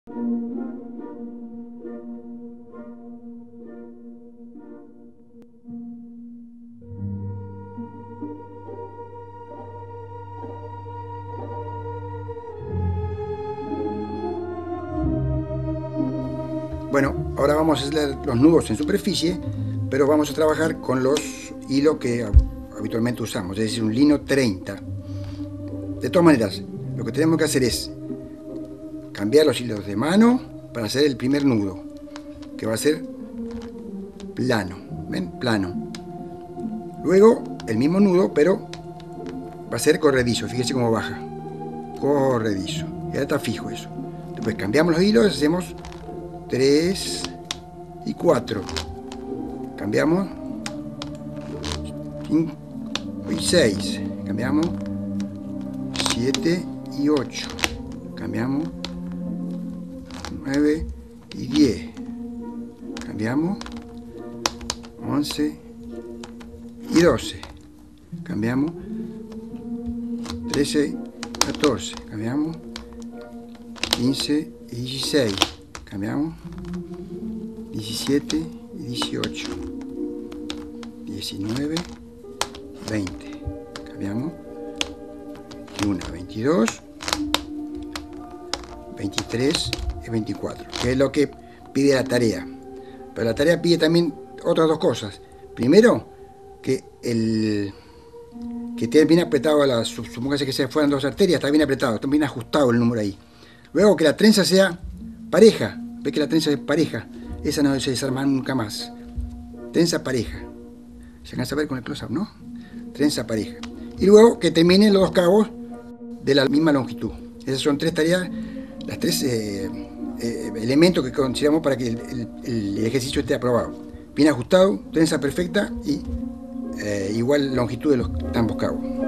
Bueno, ahora vamos a hacer los nudos en superficie, pero vamos a trabajar con los hilos que habitualmente usamos, es decir, un lino 30. De todas maneras, lo que tenemos que hacer es cambiar los hilos de mano para hacer el primer nudo, que va a ser plano, ¿ven? Plano. Luego el mismo nudo, pero va a ser corredizo, fíjense cómo baja, corredizo, y ahora está fijo eso. Después cambiamos los hilos, hacemos 3 y 4, cambiamos 5 y 6, cambiamos 7 y 8, cambiamos 9 y 10, cambiamos 11 y 12, cambiamos 13, 14, cambiamos 15 y 16, cambiamos 17 y 18, 19, 20, cambiamos 21, 22, 23 y 24, que es lo que pide la tarea. Pero la tarea pide también otras dos cosas. Primero, que esté bien apretado, supóngase que se fueran dos arterias, está bien apretado, está bien ajustado el número ahí. Luego que la trenza sea pareja, ve que la trenza es pareja, esa no se desarma nunca más. Trenza pareja, se alcanza a ver con el close-up, ¿no? Trenza pareja. Y luego que terminen los dos cabos de la misma longitud. Esas son tres tareas, las tres elementos que consideramos para que el ejercicio esté aprobado. Bien ajustado, trenza perfecta y igual longitud de ambos cabos.